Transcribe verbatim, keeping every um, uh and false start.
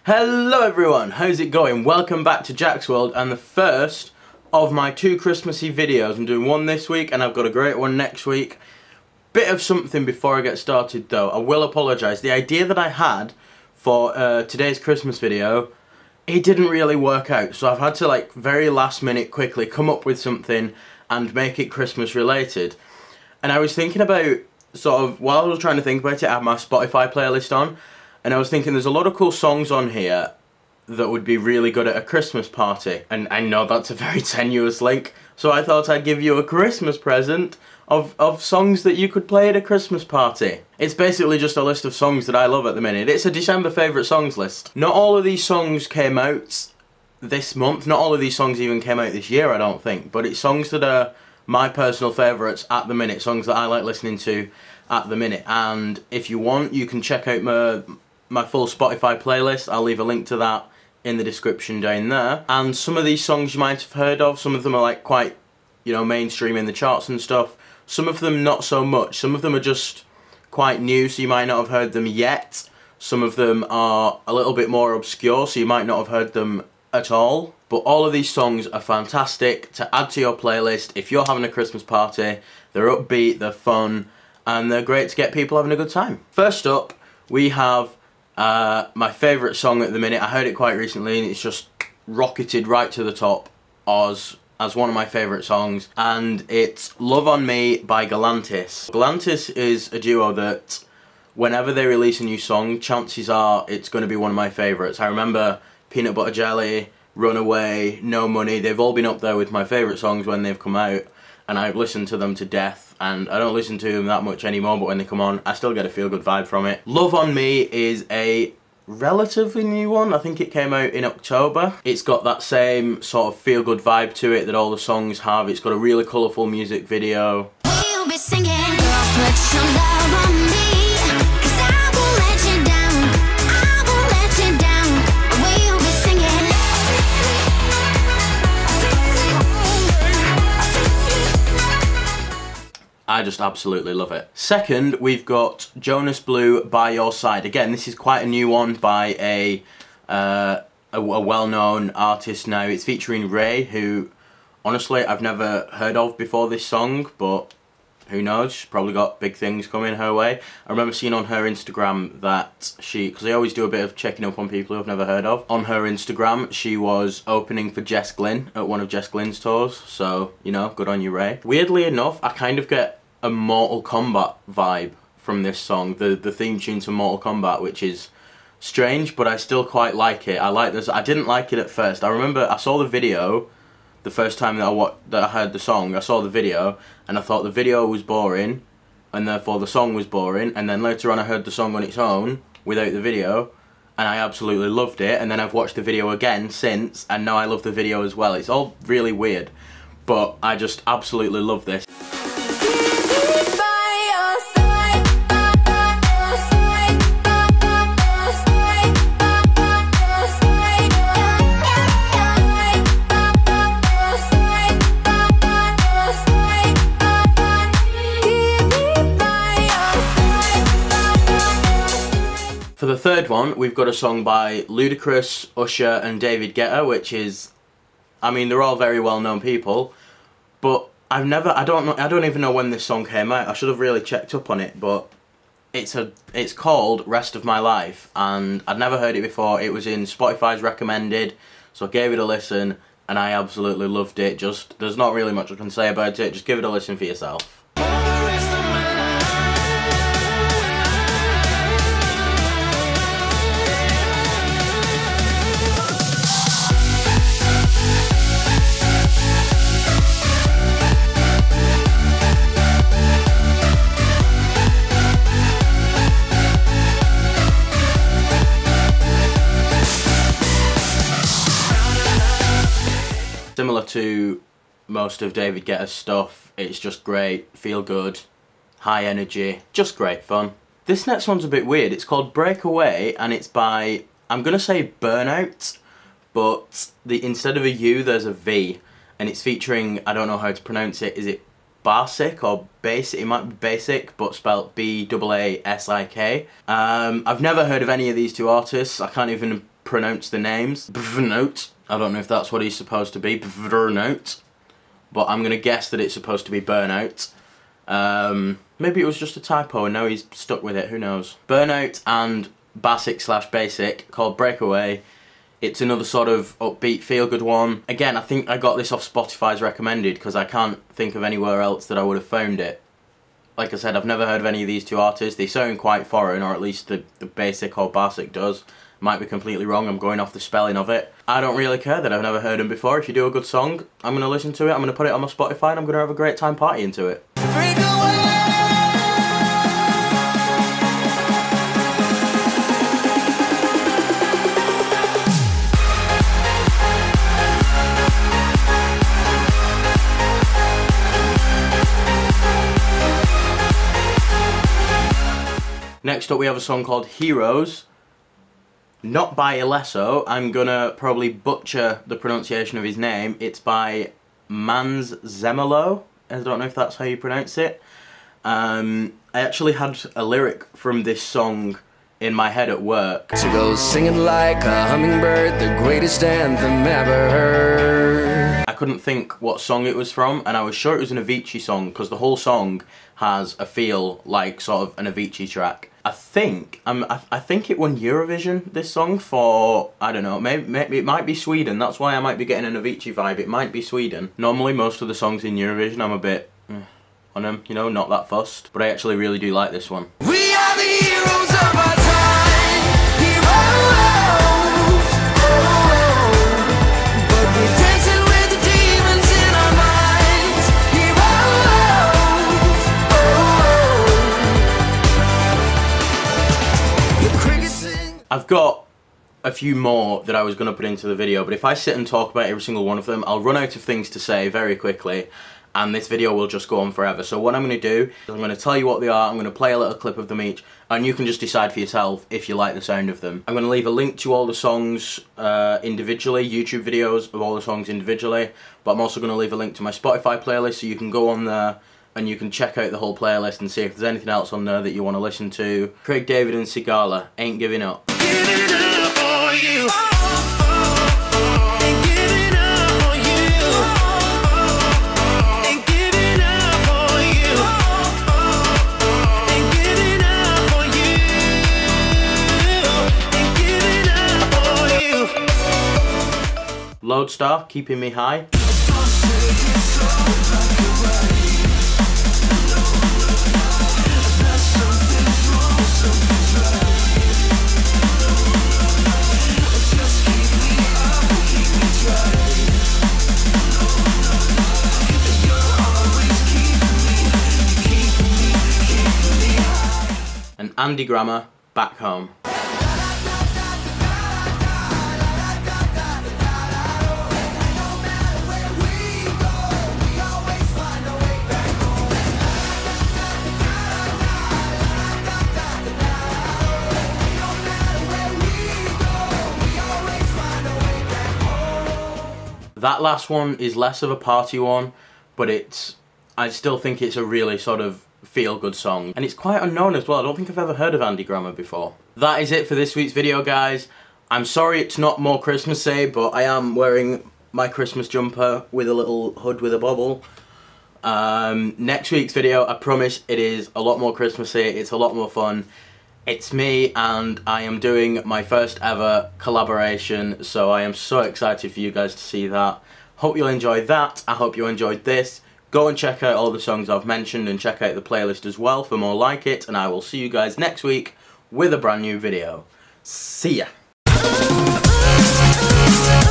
Hello everyone, how's it going? Welcome back to Jack's World and the first of my two Christmassy videos. I'm doing one this week and I've got a great one next week. Bit of something before I get started though. I will apologise. The idea that I had for uh, today's Christmas video, it didn't really work out. So I've had to like very last minute quickly come up with something and make it Christmas related. And I was thinking about sort of, while I was trying to think about it, I had my Spotify playlist on. And I was thinking there's a lot of cool songs on here that would be really good at a Christmas party. And I know that's a very tenuous link, so I thought I'd give you a Christmas present of, of songs that you could play at a Christmas party. It's basically just a list of songs that I love at the minute. It's a December favourite songs list. Not all of these songs came out this month, not all of these songs even came out this year, I don't think. But it's songs that are my personal favourites at the minute, songs that I like listening to at the minute. And if you want, you can check out my... my full Spotify playlist. I'll leave a link to that in the description down there. And some of these songs you might have heard of. Some of them are like quite, you know, mainstream in the charts and stuff. Some of them not so much. Some of them are just quite new, so you might not have heard them yet. Some of them are a little bit more obscure, so you might not have heard them at all. But all of these songs are fantastic to add to your playlist if you're having a Christmas party. They're upbeat, they're fun, and they're great to get people having a good time. First up, we have Uh, my favourite song at the minute. I heard it quite recently and it's just rocketed right to the top as, as one of my favourite songs, and it's Love on Me by Galantis. Galantis is a duo that whenever they release a new song, chances are it's going to be one of my favourites. I remember Peanut Butter Jelly, Runaway, No Money, they've all been up there with my favourite songs when they've come out, and I've listened to them to death, and I don't listen to them that much anymore, but when they come on, I still get a feel-good vibe from it. Love on Me is a relatively new one. I think it came out in October. It's got that same sort of feel-good vibe to it that all the songs have. It's got a really colourful music video. We'll be singing, put your love on me, 'cause I won't let you down, I won't let you down. We'll be singing. I just absolutely love it. Second, we've got Jonas Blue, By Your Side. Again, this is quite a new one by a, uh, a, a well-known artist now. It's featuring Ray, who, honestly, I've never heard of before this song, but who knows, she's probably got big things coming her way. I remember seeing on her Instagram that she, because I always do a bit of checking up on people who I've never heard of. On her Instagram, she was opening for Jess Glynn at one of Jess Glynn's tours, so, you know, good on you, Ray. Weirdly enough, I kind of get a Mortal Kombat vibe from this song, the the theme tune to Mortal Kombat, which is strange, but I still quite like it. I like this. I didn't like it at first. I remember I saw the video the first time that I watched, that I heard the song. I saw the video and I thought the video was boring, and therefore the song was boring. And then later on, I heard the song on its own without the video, and I absolutely loved it. And then I've watched the video again since, and now I love the video as well. It's all really weird, but I just absolutely love this. For the third one, we've got a song by Ludacris, Usher and David Guetta, which is, I mean, they're all very well-known people, but I've never, I don't know, I don't even know when this song came out. I should have really checked up on it, but it's a, it's called Rest of My Life, and I'd never heard it before. It was in Spotify's recommended, so I gave it a listen, and I absolutely loved it. Just, there's not really much I can say about it, just give it a listen for yourself. Similar to most of David Guetta's stuff, it's just great, feel good, high energy, just great fun. This next one's a bit weird. It's called Breakaway and it's by, I'm gonna say Burnout, but the instead of a U there's a V, and it's featuring, I don't know how to pronounce it, is it Basic or Basic? It might be Basic, but spelled B A A S I K. Um, I've never heard of any of these two artists. I can't even pronounce the names. Burnout. I don't know if that's what he's supposed to be. Burnout. But I'm going to guess that it's supposed to be Burnout. Um, maybe it was just a typo and now he's stuck with it, who knows. Burnout and Basic slash Basic, called Breakaway. It's another sort of upbeat, feel-good one. Again, I think I got this off Spotify's recommended because I can't think of anywhere else that I would have found it. Like I said, I've never heard of any of these two artists. They sound quite foreign, or at least the, the Basic or Basic does. Might be completely wrong, I'm going off the spelling of it. I don't really care that I've never heard them before. If you do a good song, I'm going to listen to it, I'm going to put it on my Spotify, and I'm going to have a great time partying to it. Next up we have a song called Heroes. Not by Alesso. I'm gonna probably butcher the pronunciation of his name. It's by Mans Zemelo. I don't know if that's how you pronounce it. Um, I actually had a lyric from this song in my head at work. To go singing like a hummingbird, the greatest anthem ever heard. I couldn't think what song it was from, and I was sure it was an Avicii song because the whole song has a feel like sort of an Avicii track. I think um, I, I think it won Eurovision, this song, for, I don't know, maybe, maybe it might be Sweden. That's why I might be getting an Avicii vibe. It might be Sweden. Normally most of the songs in Eurovision I'm a bit eh, on them, you know, not that fussed. But I actually really do like this one. We are the heroes of our time, heroes, oh, but we're dancing with the demons in our minds, heroes, oh, the crickets sing. I've got a few more that I was going to put into the video, but if I sit and talk about every single one of them, I'll run out of things to say very quickly, and this video will just go on forever. So what I'm going to do is I'm going to tell you what they are, I'm going to play a little clip of them each, and you can just decide for yourself if you like the sound of them. I'm going to leave a link to all the songs uh, individually, YouTube videos of all the songs individually, but I'm also going to leave a link to my Spotify playlist so you can go on there and you can check out the whole playlist and see if there's anything else on there that you want to listen to. Craig David and Sigala, Ain't Giving Up. Giving up for you. Lodestar, Keeping Me High. And Andy Grammer, Back Home. That last one is less of a party one, but it's, I still think it's a really sort of feel-good song. And it's quite unknown as well. I don't think I've ever heard of Andy Grammer before. That is it for this week's video, guys. I'm sorry it's not more Christmassy, but I am wearing my Christmas jumper with a little hood with a bobble. Um, next week's video, I promise it is a lot more Christmassy. It's a lot more fun. It's me, and I am doing my first ever collaboration, so I am so excited for you guys to see that. Hope you'll enjoy that. I hope you enjoyed this. Go and check out all the songs I've mentioned and check out the playlist as well for more like it, and I will see you guys next week with a brand new video. See ya!